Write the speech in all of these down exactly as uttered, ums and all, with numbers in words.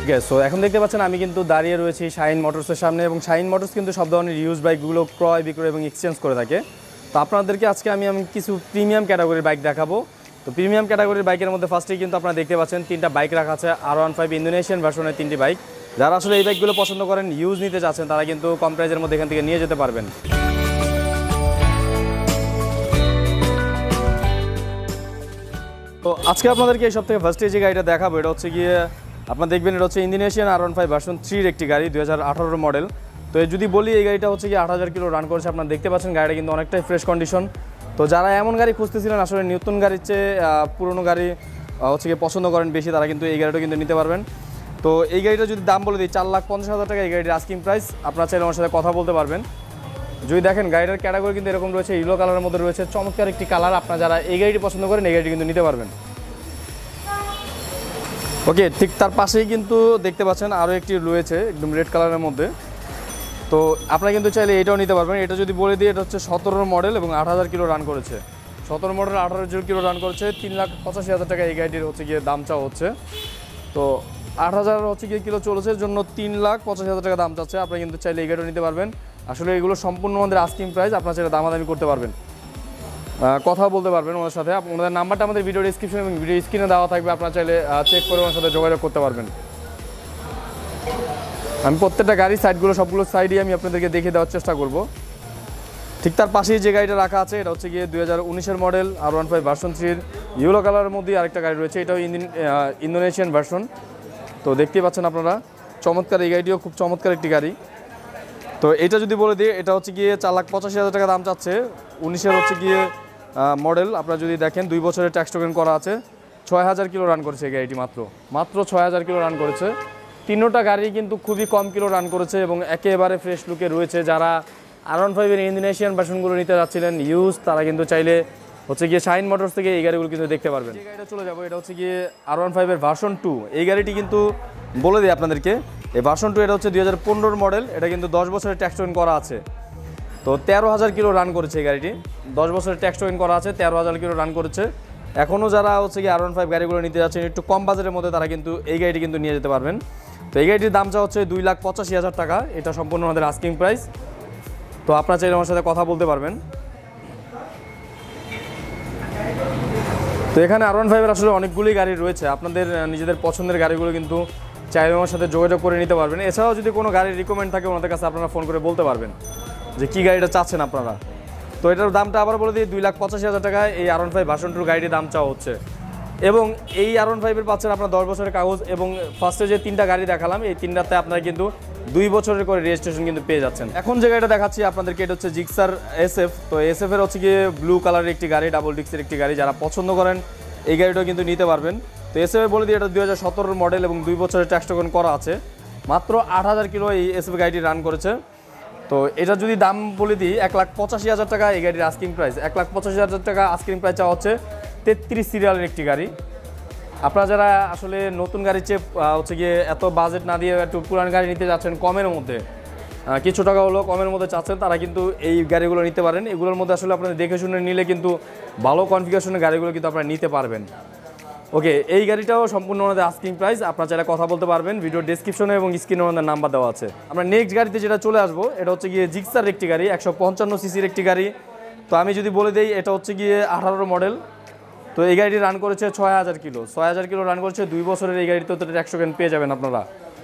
ওকে, so এখন দেখতে পাচ্ছেন আমি কিন্তু দাঁড়িয়ে রয়েছি শাহিন মোটরসের সামনে, এবং শাহিন মোটরস কিন্তু সব ধরনের ইউজ বাইকগুলো ক্রয় বিক্রয় এবং এক্সচেঞ্জ করে থাকে। তো আপনাদেরকে আজকে আমি আমি কিছু প্রিমিয়াম ক্যাটাগরির বাইক দেখাবো। তো প্রিমিয়াম ক্যাটাগরির বাইকের মধ্যে ফার্স্টেই কিন্তু আপনারা দেখতে পাচ্ছেন তিনটা বাইক রাখা আছে, আর ওয়ান ফাইভ ইন্দোনেশিয়ান ভার্সনের তিনটি বাইক। যারা আসলে এই বাইকগুলো পছন্দ করেন, ইউজ নিতে চাচ্ছেন, তারা কিন্তু কম প্রাইজের মধ্যে এখান থেকে নিয়ে যেতে পারবেন। তো আজকে আপনাদেরকে এই সব থেকে ফার্স্টে যে গাড়িটা দেখাবো, এটা হচ্ছে গিয়ে আপনারা দেখবেন এটা হচ্ছে Indonesian R one five version থ্রির একটি গাড়ি, দুই হাজার আঠারোর মডেল। তো যদি বলি এই গাড়িটা হচ্ছে গিয়ে আট হাজার কিলো রান করেছে। আপনারা দেখতে পাচ্ছেন গাড়িটা কিন্তু অনেকটাই ফ্রেশ কন্ডিশন। তো যারা এমন গাড়ি খুঁজতেছিলেন, আসলে নতুন গাড়ির চেয়ে পুরোনো গাড়ি হচ্ছে গিয়ে পছন্দ করেন বেশি, তারা কিন্তু এই গাড়িটা কিন্তু নিতে পারবেন। তো এই গাড়িটা যদি দাম বলে দিই চার লাখ পঞ্চাশ হাজার টাকা এই গাড়ির আস্কিং প্রাইস। আপনারা চাইলে আমার সাথে কথা বলতে পারবেন। যদি দেখেন গাড়িটার ক্যাটাগরি কিন্তু এরকম রয়েছে, ইয়েলো কালারের মধ্যে রয়েছে, চমৎকার একটি কালার। আপনারা যারা এই গাড়িটি পছন্দ করেন এই গাড়িটি কিন্তু নিতে পারবেন। ওকে, ঠিক তার পাশেই কিন্তু দেখতে পাচ্ছেন আরও একটি রয়েছে একদম রেড কালারের মধ্যে। তো আপনারা কিন্তু চাইলে এটাও নিতে পারবেন। এটা যদি বলে দিই, এটা হচ্ছে সতেরোর মডেল এবং আট হাজার কিলো রান করেছে। সতেরো মডেল আঠারো কিলো রান করেছে, তিন লাখ পঁচাশি হাজার টাকা এই গাড়িটির হচ্ছে গিয়ে দাম চাওয়া হচ্ছে। তো আট হাজার হচ্ছে গিয়ে কিলো চলেছে জন্য তিন লাখ পঁচাশি হাজার টাকা দাম চাচ্ছে। আপনারা কিন্তু চাইলে এই গাড়িও নিতে পারবেন। আসলে এগুলো সম্পূর্ণ আমাদের আস্কিং প্রাইস, আপনারা চাইলে দামাদামি করতে পারবেন, কথা বলতে পারবেন ওনার সাথে। ওনাদের নাম্বারটা আমাদের ভিডিও ডিসক্রিপশন এবং ভিডিও স্ক্রিনে দেওয়া থাকবে, আপনারা চাইলে চেক করে ওনার সাথে যোগাযোগ করতে পারবেন। আমি প্রত্যেকটা গাড়ির সাইডগুলো সবগুলো সাইডই আমি আপনাদেরকে দেখে দেওয়ার চেষ্টা করব। ঠিক তার পাশেই যে গাড়িটা রাখা আছে, এটা হচ্ছে গিয়ে দুই হাজার উনিশের model R one five version থ্রির ইয়েলো কালারের মধ্যে আরেকটা গাড়ি রয়েছে, এটাও ইন্দোনেশিয়ান ভার্সন। তো দেখতেই পাচ্ছেন আপনারা, চমৎকার এই গাড়িটিও খুব চমৎকার একটি গাড়ি। তো এটা যদি বলে দিই, এটা হচ্ছে গিয়ে চার লাখ পঁচাশি হাজার টাকা দাম চাচ্ছে। উনিশের হচ্ছে গিয়ে মডেল। আপনারা যদি দেখেন দুই বছরের ট্যাক্স টোকেন করা আছে, ছয় হাজার কিলো রান করেছে এই গাড়িটি, মাত্র মাত্র ছয় হাজার কিলো রান করেছে। তিনোটা গাড়ি কিন্তু খুবই কম কিলো রান করেছে এবং একেবারে ফ্রেশ লুকে রয়েছে। যারা আর ওয়ান ফাইভের ইন্দোনেশিয়ান ভার্সনগুলো নিতে যাচ্ছিলেন ইউজ, তারা কিন্তু চাইলে হচ্ছে গিয়ে শাহিন মোটরস থেকে এই গাড়িগুলো কিন্তু দেখতে পারবেন। এই গাড়িটা চলে যাবো, এটা হচ্ছে গিয়ে আর ওয়ান ফাইভের ভার্সন টু। এই গাড়িটি কিন্তু বলে দিই আপনাদেরকে, এই ভার্সন টু এটা হচ্ছে দুই হাজার পনেরোর মডেল। এটা কিন্তু দশ বছরের ট্যাক্স টোকেন করা আছে। তো তেরো হাজার কিলো রান করেছে এই গাড়িটি, দশ বছরের ট্যাক্স টোকেন করা আছে, তেরো হাজার কিলো রান করেছে। এখনও যারা হচ্ছে গিয়ে আর ওয়ান ফাইভ গাড়িগুলো নিতে যাচ্ছেন একটু কম বাজেটের মধ্যে, তারা কিন্তু এই গাড়িটি কিন্তু নিয়ে যেতে পারবেন। তো এই গাড়িটির দামটা হচ্ছে দুই লাখ পঁচাশি হাজার টাকা। এটা সম্পূর্ণ আমাদের আস্কিং প্রাইস। তো আপনারা চাইলে আমার সাথে কথা বলতে পারবেন। তো এখানে আর ওয়ান ফাইভের আসলে অনেকগুলি গাড়ি রয়েছে, আপনাদের নিজেদের পছন্দের গাড়িগুলো কিন্তু চাইলে আমার সাথে যোগাযোগ করে নিতে পারবেন। এছাড়াও যদি কোনো গাড়ির রিকমেন্ড থাকে ওনাদের কাছে আপনারা ফোন করে বলতে পারবেন যে কী গাড়িটা চাচ্ছেন আপনারা। তো এটার দামটা আবার বলে দিই, দুই লাখ পঁচাশি হাজার টাকায় এই আর ওয়ান ফাইভ ভার্সন টুর গাড়িটির দাম চাওয়া হচ্ছে। এবং এই আর ওয়ান ফাইভের পাচ্ছেন আপনার দশ বছরের কাগজ, এবং ফার্স্টে যে তিনটা গাড়ি দেখালাম এই তিনটাতে আপনারা কিন্তু দুই বছরের করে রেজিস্ট্রেশন কিন্তু পেয়ে যাচ্ছেন। এখন যে গাড়িটা দেখাচ্ছি আপনাদেরকে, এটা হচ্ছে জিক্সার এসএফ। তো এসএফ এর হচ্ছে গিয়ে ব্লু কালারের একটি গাড়ি, ডাবল ডিক্সের একটি গাড়ি। যারা পছন্দ করেন এই গাড়িটাও কিন্তু নিতে পারবেন। তো এসএফ বলে দিই, এটা দুই হাজার সতেরোর মডেল এবং দুই বছরের ট্যাক্স টোকেন করা আছে। মাত্র আট হাজার কিলো এই এসএফ গাড়িটি রান করেছে। তো এটা যদি দাম বলে দিই, এক লাখ পঁচাশি হাজার টাকা এই গাড়ির আস্কিং প্রাইস। এক লাখ পঁচাশি হাজার টাকা আস্কিং প্রাইস চাওয়া হচ্ছে। তেত্রিশ সিরিয়ালের একটি গাড়ি। আপনারা যারা আসলে নতুন গাড়ির চেয়ে হচ্ছে গিয়ে এত বাজেট না দিয়ে একটু পুরান গাড়ি নিতে যাচ্ছেন, কমের মধ্যে কিছু টাকা হলো কমের মধ্যে চাচ্ছেন, তারা কিন্তু এই গাড়িগুলো নিতে পারেন। এগুলোর মধ্যে আসলে আপনাদের দেখে শুনে নিলে কিন্তু ভালো কনফিগারেশনের গাড়িগুলো কিন্তু আপনারা নিতে পারবেন। ওকে, এই গাড়িটাও সম্পূর্ণ আমাদের আস্কিং প্রাইস। আপনারা চাইলে কথা বলতে পারবেন, ভিডিও ডেসক্রিপশনে এবং স্ক্রিনে আমাদের নাম্বার দেওয়া আছে। আমরা নেক্সট গাড়িতে যেটা চলে আসবো, এটা হচ্ছে গিয়ে জিক্সার একটি গাড়ি, একশো পঞ্চান্ন সিসির একটি গাড়ি। তো আমি যদি বলে দিই, এটা হচ্ছে গিয়ে আঠারোর মডেল। তো এই গাড়িটি রান করেছে ছয় হাজার কিলো ছয় হাজার কিলো রান করেছে। দুই বছরের এই গাড়িতে ট্যাক্স টোকেন পেয়ে যাবেন আপনারা।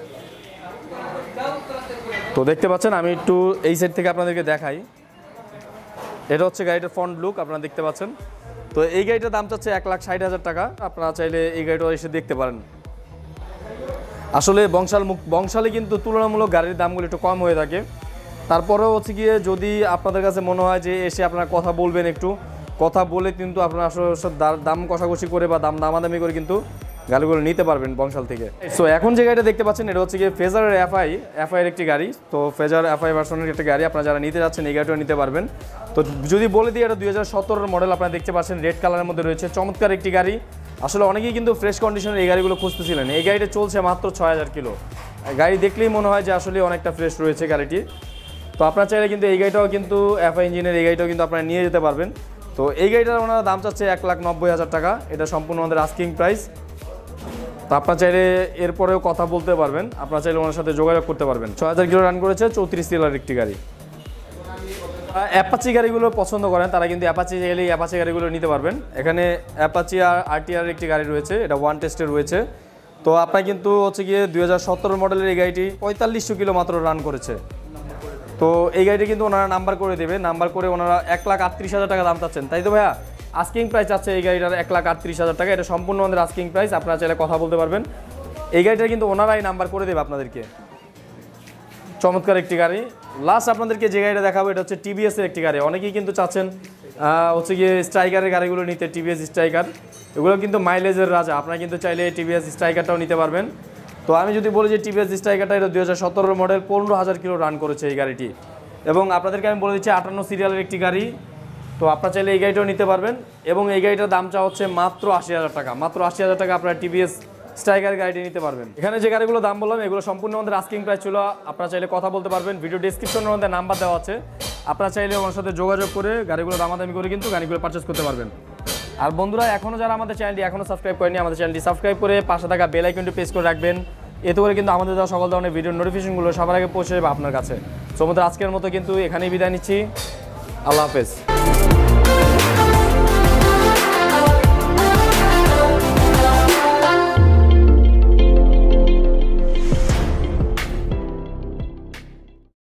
তো দেখতে পাচ্ছেন, আমি একটু এই সাইড থেকে আপনাদেরকে দেখাই। এটা হচ্ছে গাড়িটার ফ্রন্ট লুক, আপনারা দেখতে পাচ্ছেন। তো এই গাড়িটার দাম চাচ্ছে এক লাখ ষাট হাজার টাকা। আপনারা চাইলে এই গাড়িটা এসে দেখতে পারেন। আসলে বংশাল মুখ বংশালে কিন্তু তুলনামূলক গাড়ির দামগুলো একটু কম হয়ে থাকে। তারপরেও হচ্ছে গিয়ে যদি আপনাদের কাছে মনে হয় যে এসে আপনারা কথা বলবেন, একটু কথা বলে কিন্তু আপনারা আসলে দাম কষাকষি করে বা দাম দামাদামি করে কিন্তু গাড়িগুলো নিতে পারবেন বংশাল থেকে। সো এখন যে গাড়িটা দেখতে পাচ্ছেন, এটা হচ্ছে গিয়ে ফেজারের এফআই এফআইয়ের একটি গাড়ি। তো ফেজার এফআই ভার্সনের একটা গাড়ি, আপনারা যারা নিতে যাচ্ছেন এই গাড়িটাও নিতে পারবেন। তো যদি বলে দিই, এটা দুই হাজার সতেরোর মডেল। আপনারা দেখতে পাচ্ছেন রেড কালারের মধ্যে রয়েছে, চমৎকার একটি গাড়ি। আসলে অনেকেই কিন্তু ফ্রেশ কন্ডিশনের এই গাড়িগুলো খুঁজতেছিলেন। এই গাড়িটা চলছে মাত্র ছয় হাজার কিলো। গাড়ি দেখলেই মনে হয় যে আসলে অনেকটা ফ্রেশ রয়েছে গাড়িটি। তো আপনারা চাইলে কিন্তু এই গাড়িটাও কিন্তু এফআই ইঞ্জিনের এই গাড়িটাও কিন্তু আপনারা নিয়ে যেতে পারবেন। তো এই গাড়িটার ওনারা দাম চাচ্ছে এক লাখ নব্বই হাজার টাকা। এটা সম্পূর্ণ আমাদের আস্কিং প্রাইস। তো আপনার চাইলে এরপরেও কথা বলতে পারবেন, আপনার চাইলে ওনার সাথে যোগাযোগ করতে পারবেন। ছয় হাজার কিলো রান করেছে, চৌত্রিশ সিলার একটি গাড়ি। অ্যাপাচি গাড়িগুলো পছন্দ করেন তারা কিন্তু অ্যাপাচি গেলেই অ্যাপাচি গাড়িগুলো নিতে পারবেন। এখানে অ্যাপাচি আর আরটিআর একটি গাড়ি রয়েছে, এটা ওয়ান টেস্টে রয়েছে। তো আপনার কিন্তু হচ্ছে গিয়ে দুই হাজার সতেরো মডেলের এই গাড়িটি পঁয়তাল্লিশশো কিলো মাত্র রান করেছে। তো এই গাড়িটি কিন্তু ওনারা নাম্বার করে দেবে, নাম্বার করে ওনারা এক লাখ আটত্রিশ হাজার টাকা দাম চাচ্ছেন, তাই তো ভাইয়া? আস্কিং প্রাইস আছে এই গাড়িটার এক লাখ আটত্রিশ হাজার টাকা, এটা সম্পূর্ণ আমাদের আস্কিং প্রাইস। আপনারা চাইলে কথা বলতে পারবেন। এই গাড়িটা কিন্তু ওনারাই নাম্বার করে দেবে আপনাদেরকে। চমৎকার একটি গাড়ি। লাস্ট আপনাদেরকে যে গাড়িটা দেখাবো এটা হচ্ছে টিভিএস এর একটি গাড়ি। অনেকেই কিন্তু চাচ্ছেন হচ্ছে গিয়ে স্ট্রাইকারের গাড়িগুলো নিতে, টিভিএস স্ট্রাইকার, এগুলো কিন্তু মাইলেজের রাজা। আপনারা কিন্তু চাইলে টিভিএস স্ট্রাইকারটাও নিতে পারবেন। তো আমি যদি বলি যে টিভিএস স্ট্রাইকারটা এটা দুই হাজার সতেরো মডেল, পনেরো হাজার কিলো রান করেছে এই গাড়িটি। এবং আপনাদেরকে আমি বলে দিচ্ছি আটান্ন সিরিয়ালের একটি গাড়ি। তো আপনারা চাইলে এই গাড়িটাও নিতে পারবেন। এবং এই গাড়িটার দাম চা হচ্ছে মাত্র আশি হাজার টাকা। মাত্র আশি হাজার টাকা আপনারা টিভিএস স্ট্রাইকার গাড়িটি নিতে পারবেন। এখানে যে গাড়িগুলো দাম বললাম এগুলো সম্পূর্ণ আমাদের আস্কিং প্রাইস ছিল। আপনারা চাইলে কথা বলতে পারবেন। ভিডিও ডিসক্রিপশনের মধ্যে নাম্বার দেওয়া আছে, আপনারা চাইলে ওনার সাথে যোগাযোগ করে গাড়িগুলো দামাদামি করে কিন্তু গাড়িগুলো পারচেস করতে পারবেন। আর বন্ধুরা, এখনও যারা আমাদের চ্যানেলটি এখনও সাবস্ক্রাইব করেনি, আমাদের চ্যানেলটি সাবস্ক্রাইব করে পাশে থাকা বেল আইকনটি প্রেস করে রাখবেন। এতে করে কিন্তু আমাদের দেওয়া সকল ধরনের ভিডিও নোটিফিকেশনগুলো সবার আগে পৌঁছে যাবে আপনার কাছে। সো আমাদের আজকের মতো কিন্তু এখানেই বিদায় নিচ্ছি। আল্লাহ হাফেজ।